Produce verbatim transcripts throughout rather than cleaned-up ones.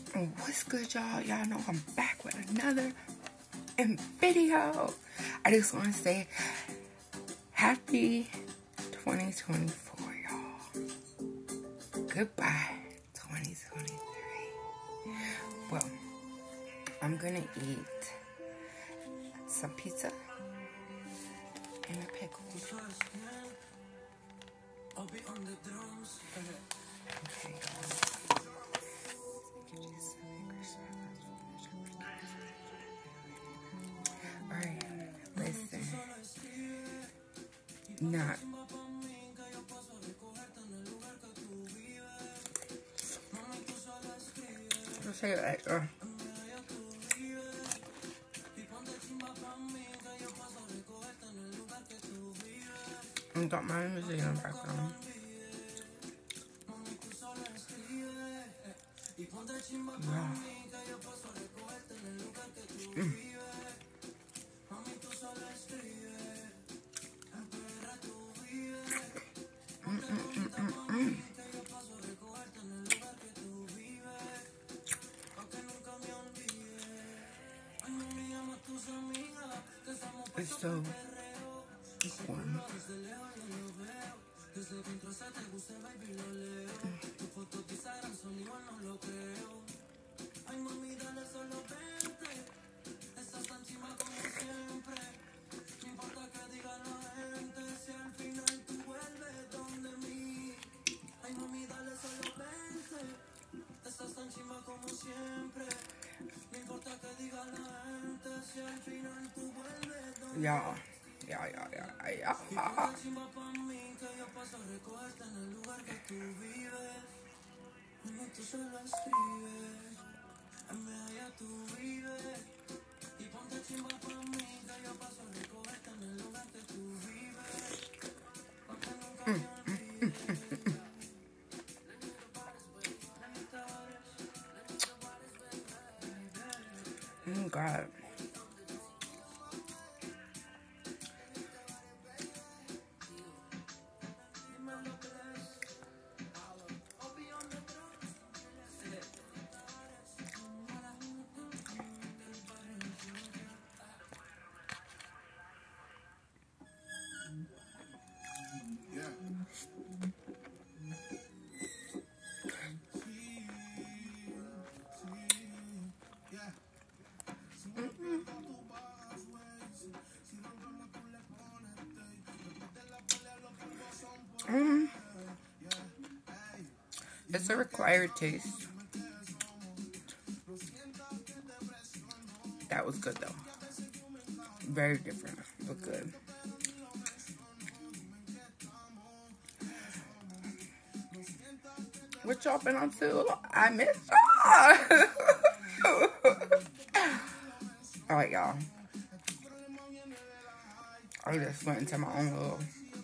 What's good, y'all? Y'all know I'm back with another video. I just want to say happy twenty twenty-four, y'all. Goodbye, twenty twenty-three. Well, I'm gonna eat some pizza and a pickle. Okay, y'all. Alright, listen. Not. I'll say it like, uh. I got my music in the background. Yeah. Mm. Mm, mm, mm, mm, mm. It's so warm. Y'all, y'all, y'all, y'all, y'all. Mm, mm, mm, mm, mm. Oh, God. Mm. It's a required taste. That was good though. Very different, but good. What y'all been on to? I miss y'all. Alright, y'all. I just went into my own little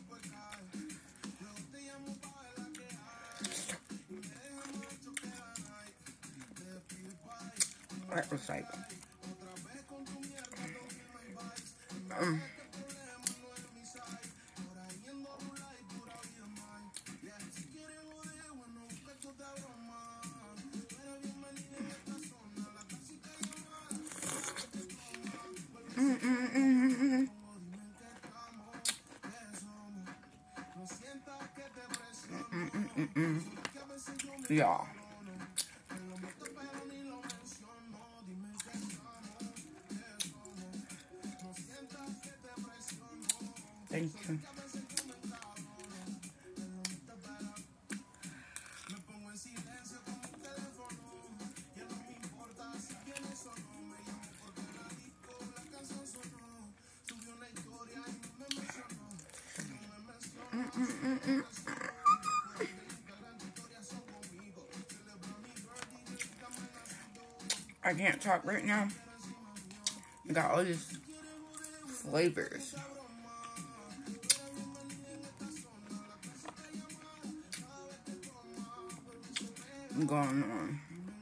that was like um mm, mm, mm, mm, mm. Mm, mm, mm, mm. Y'all. Thank you. Mm, mm, mm, mm. I can't talk right now. I got all these flavors. Going on.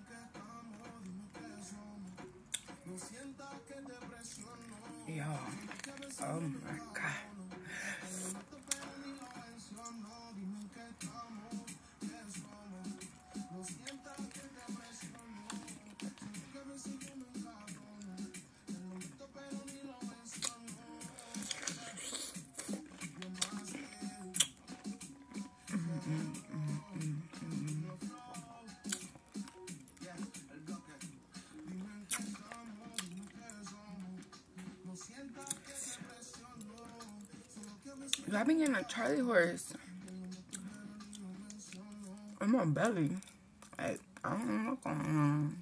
Y'all. Oh my God. I've been getting a Charlie horse on my belly. Like, I don't know what's going on.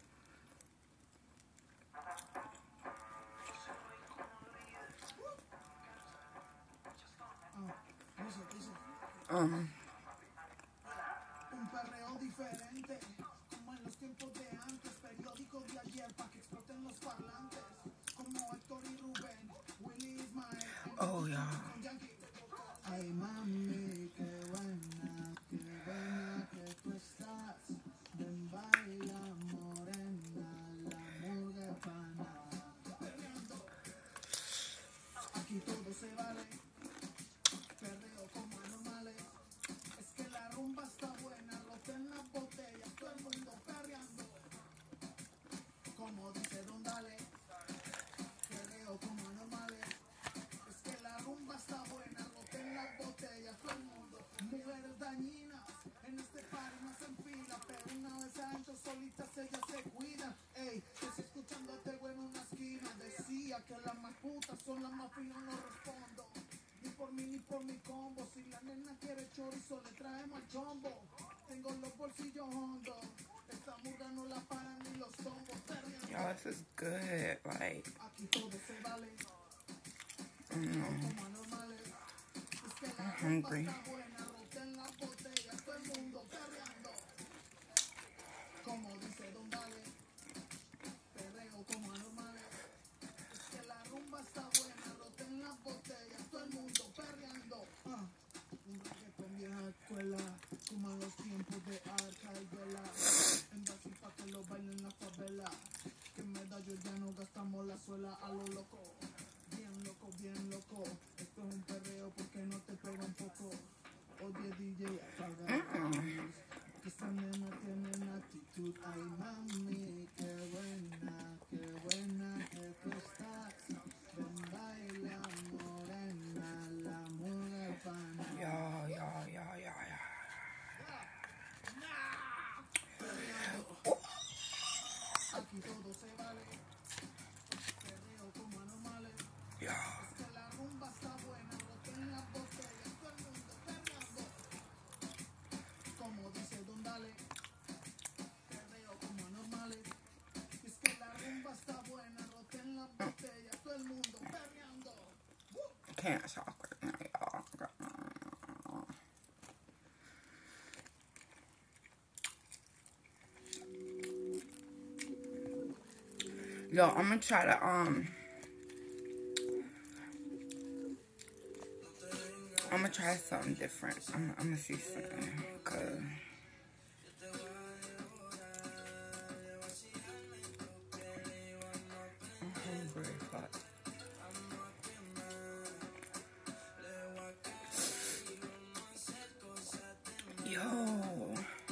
Um. Un perreo diferente, como en los tiempos de antes, periódicos de ayer para que exploten los parlantes, como Héctor y Rubén, Willy Ismael. Oh, yeah. Ay, mami, qué buena, qué buena que tú estás. Ven, baila, morena, la murga pana. Aquí todo se vale, perreo como anormales. Es que la rumba está buena, roten las botellas, todo el mundo perreando. Como dice Don Dale, perreo como anormales. Es que la rumba está buena, roten las botellas, todo el mundo. Mujeres dañinas, en este party no se enfila, pero una vez adentro solitas ellas se cuidan. Ey, que si escuchando a este güey en una esquina, decía que las más putas son las más finas, no respondo. Ni por mí ni por mi combo, si la nena quiere chorizo le traemos al chombo. Tengo los bolsillos hondos, esta murga no la paran ni los tombos. Y'all, this is good. Like, Aquí todo se vale. mm, I'm hungry. Como dice Don Dale, perreo como anormales. Es que la rumba está buena, roten las botellas, todo el mundo perreando. Ah, un reggaetón vieja escuela, como en los tiempos de Arca y Vela. En Brasil pa' que lo bailen la favela. Que en medallo ya no gastamos la suela a lo loco. Bien loco, bien loco. Esto es un perreo porque no te pega un poco. Oye D J, apaga la luz. Que esta nena tiene actitud. Ay mami, qué buena, qué buena que tú estás. Ven baila morena, la mujer pana. Y'all, y'all, y'all, y'all, Aquí todo se vale. Perreo como anormales. y'all. Es que la rumba está buena, roten las botellas, todo el mundo perreando. Como dice Don Dale, perreo como anormales. Es que la rumba está buena, roten las botellas, todo el mundo perreando. I can't talk right now, y'all. Yo, I'm gonna try to, um, I'm gonna try something different. I'm, I'm gonna see something, cause I'm hungry, fuck. Yo,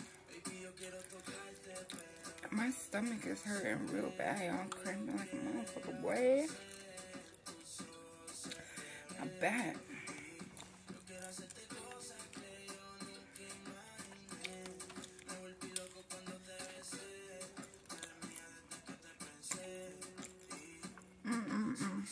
my stomach is hurting real bad. I'm cramping like a motherfucker, boy. My back. Mm-mm-mm.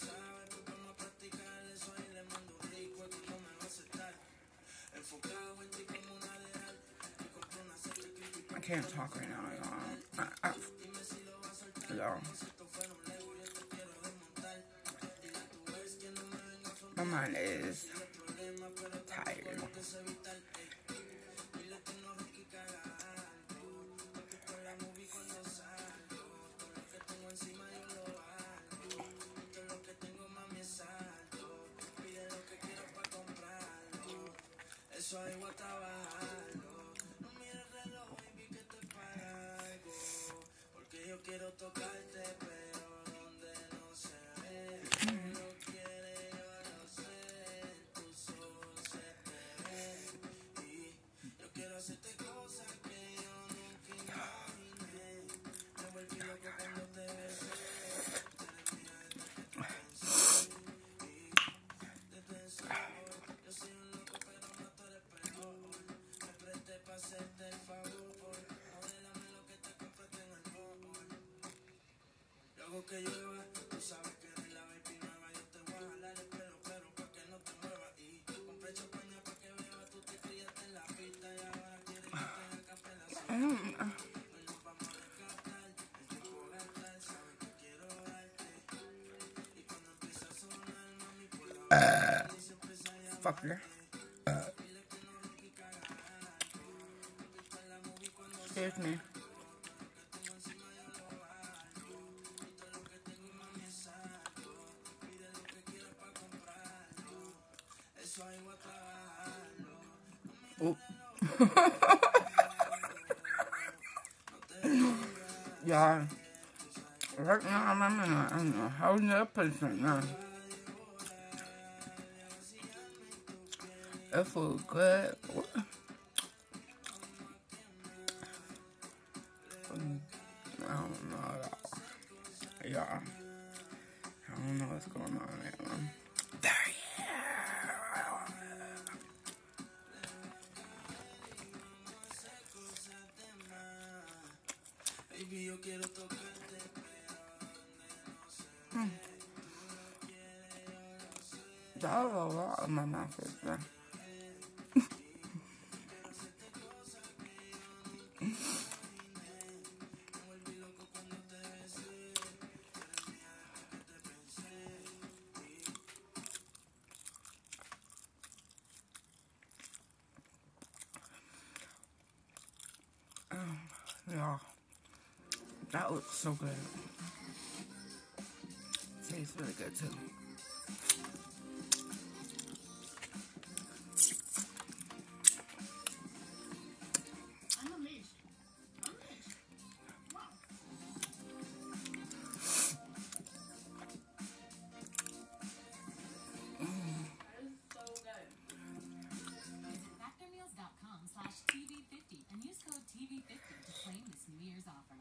I can't talk right now, y'all. I, I, y'all. My mind is tired. Quiero tocarte, pero donde no se ve. No quiere, yo no sé. Tus ojos se te ven. Y yo quiero hacerte cosas que yo nunca imaginé. Me volví loco cuando te besé. Eres mía desde que te pensé. Y desde ese amor, yo soy un loco, pero no tú eres peor. Me presté para hacerte el favor. Que llueva, tú sabes que eres la baby nueva. Yo te voy a jalar el pelo, pero pa' que no te muevas. Y don't know. Uh, fucker. Uh, excuse me. Oh. Yeah. Right now I'm in a, in a whole new place right now. It feels good. I don't know. Yeah. I don't know what's going on there, man. There Hmm. That was a lot of my mouth right there. Yeah, that looks so good. Tastes really good too. I'm amazed. I'm amazed. Wow. That is so good. Visit factor meals dot com slash T V fifty and use code T V fifty to claim this New Year's offer.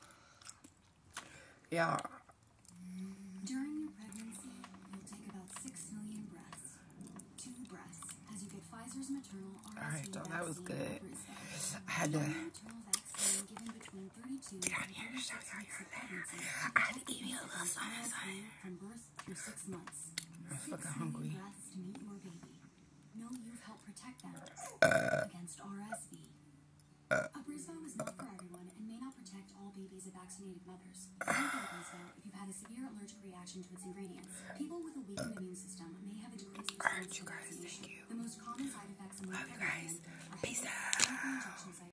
Yeah. During your pregnancy, you'll take about six million breaths. Two breaths as you get Pfizer's maternal R S V Alright, so that was vaccine good. Abrysvo. I had to Maternal vaccine given between thirty-two get out and here and show thirty-six y'all weeks your of dinner. pregnancy. I had to give you a little something, something. From birth through six months. I'm fucking hungry. Breaths to meet your baby. Know you've helped protect them Uh, against R S V. uh, Abrysvo is not for everyone and may not protect all babies of vaccinated mothers. Only get Abrysvo if you've had a severe allergic reaction to its ingredients. People with a weakened immune system may have a decreased response Alright, you to guys, vaccination. thank you. The most common side effects among Love you pregnant guys. women